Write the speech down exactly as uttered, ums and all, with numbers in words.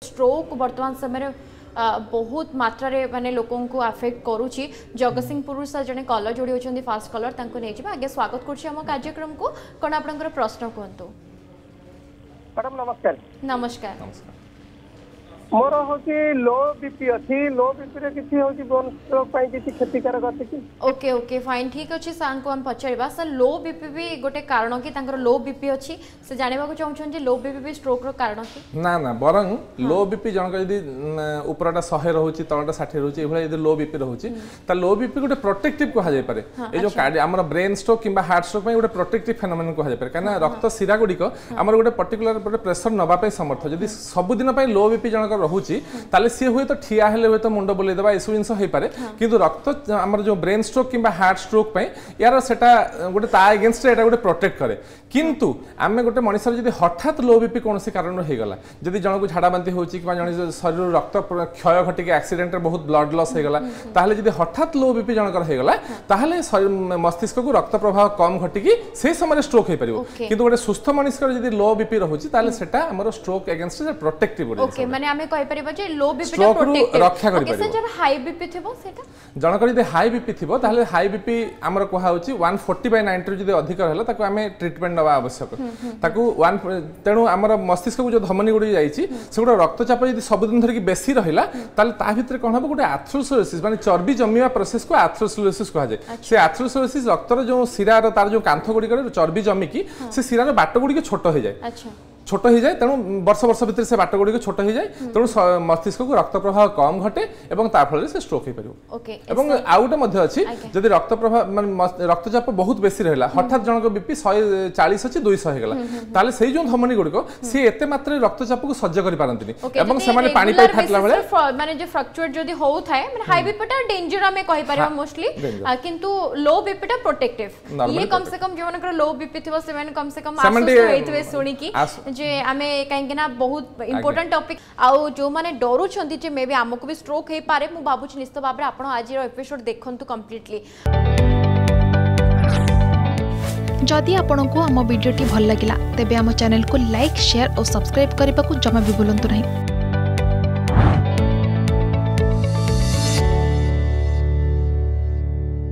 Stroke वर्तमान समय बहुत मात्रा रे माने लोकों को अफेक्ट करूची। जगतसिंहपुर से जने कलर जोड़ी होचंदी फास्ट कलर तांको नै जिबा आगे स्वागत करछि हम कार्यक्रम को। कोन आपनकर प्रश्न कोंतो? मैडम नमस्कार। नमस्कार नमस्कार मोर होची लो बीपी अछि। लो बीपी रे किछि होची बोन स्ट्रोक पई किछि क्षतिकारक अछि कि? ओके ओके फाइन ठीक अछि। सान को हम पछरिबा सर लो बीपी भी गोटे कारण कि तांकर लो बीपी अछि से जानिबा को चाहउछन जे लो बीपी भी स्ट्रोक रो कारण कि? ना ना बरंग लो बीपी जनक यदि ऊपरटा सौ रहउची तळटा साठ रहउची एभला यदि लो बीपी रहउची त लो बीपी गोटे प्रोटेक्टिव को जाय पारे। ए जो हमर ब्रेन स्ट्रोक किबा हार्ट स्ट्रोक पई गोटे प्रोटेक्टिव फेनोमेनन को जाय पारे काना रक्त सिरा गुडी को हमर गोटे पर्टिकुलर गोटे प्रेशर नबा पई समर्थ। यदि सब दिन पई लो बीपी जनक रहुची ताले सी हुए तो ठिया हेले हुए तो मुंड बुले देबा एसु जिंस होई पारे किंतु रक्त हमर जो ब्रेन स्ट्रोक किबा हार्ट स्ट्रोक पई यार सेटा गोटे ता अगेंस्ट एटा गोटे प्रोटेक्ट करे। किंतु आमे गोटे मनुष्य जदि हठात लो बीपी कोनसी कारण हे गला जदि जण को झाडा बांती होची किबा जण शरीर रक्त क्षय घटी के एक्सीडेंट रे बहुत ब्लड लॉस हे गला ताले जदि हठात लो बीपी जण कर हे गला ताले मस्तिष्क को रक्त प्रवाह कम घटी की से समय स्ट्रोक हे परिबो। किंतु गोटे सुस्थ मनुष्य जदि लो बीपी रहउची ताले सेटा हमर स्ट्रोक अगेंस्ट प्रोटेक्टिव गोटे। ओके माने आमे कहि परिबा जे लो बीपी टा प्रोटेक्टिव रक्षा करि परिबो। जब हाई बीपी थिबो सेटा जण कर जदि हाई बीपी थिबो ताले हाई बीपी हमर कोहा होची एक सौ चालीस बाय नब्बे जदि अधिक रहला ताको आमे ट्रीटमेंट नवा आवश्यक ताको एक तेनु हमर मस्तिष्क को जो धमनी गुडी जाईची से गोटे रक्तचाप यदि सब दिन धरि बेसी रहिला ताले ता भितर कोन हबो गोटे आर्थरोस्क्लेरोसिस माने चर्बी जमिवा प्रोसेस को आर्थरोस्क्लेरोसिस कहा जाय। से आर्थरोस्क्लेरोसिस रक्तर जो सिरार तार जो कांथ गुडी करे चर्बी जमी की से सिरार बाट गुडी के छोटो हो जाय। अच्छा छोट हो जाए तेणु वर्ष वर्ष भितर से बाट गुड़ी छोट हो जाए तेणु मस्तिष्क को रक्त प्रवाह कम घटे और ताफल से स्ट्रोक हो पार। आउ गोटे अच्छी जदि रक्त प्रवाह माने रक्तचाप बहुत बेसी रहा हठात जनक बीपी एक सौ चालीस अच्छी दुई सौ होगला ताले से जो धमनी गुड़िक सी एत मात्रा रक्तचाप को सह्य कर पारंतिनी एवं से माने पानी पाई फाटला बेले माने जो फ्लक्चुएट जदि हो थाए माने हाई बीपी टा डेंजर हमें कहि पारे मोस्टली किंतु लो बीपी टा प्रोटेक्टिव ये कम से कम जो मनकर लो बीपी थिबो से माने कम से कम आश्वस्त होइतवे सुनी की जे आमे कहीं ना बहुत इंपोर्टेंट टॉपिक आउ जो माने डरू छंती जे मे बी हमको भी स्ट्रोक हे पारे मु बाबू छी निश्चित भाबरे आपण आज रो एपिसोड देखंतु कंप्लीटली। जदि आपंक आम भिडी भल लगा तेब आम चैनल को लाइक शेयर और सब्सक्राइब करने को जमा भी भूलु नहीं।